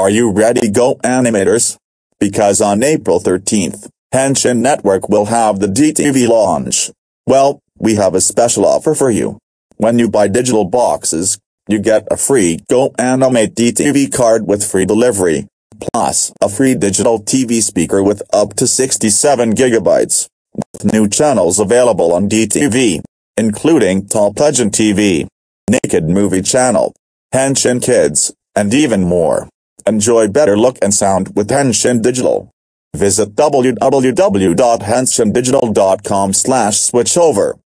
Are you ready, GoAnimators? Because on April 13th, Henshin Network will have the DTV launch. Well, we have a special offer for you. When you buy digital boxes, you get a free GoAnimate DTV card with free delivery, plus a free digital TV speaker with up to 67 gigabytes. With new channels available on DTV, including Top Legend TV, Naked Movie Channel, Henshin Kids, and even more. Enjoy better look and sound with Henshin Digital. Visit www.henshindigital.com/switchover.